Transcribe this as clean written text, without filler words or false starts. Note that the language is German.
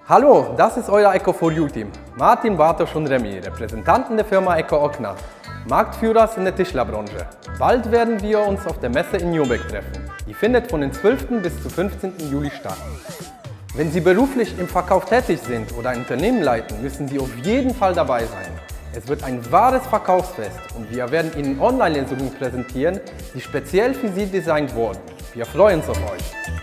Hallo, das ist euer Eco4U-Team. Martin, Bartosz und Remy, Repräsentanten der Firma Eco-Okna, Marktführer in der Tischlerbranche. Bald werden wir uns auf der Messe in Nürnberg treffen. Die findet von den 12. bis zum 15. Juli statt. Wenn Sie beruflich im Verkauf tätig sind oder ein Unternehmen leiten, müssen Sie auf jeden Fall dabei sein. Es wird ein wahres Verkaufsfest und wir werden Ihnen Online-Lösungen präsentieren, die speziell für Sie designt wurden. Wir freuen uns auf euch!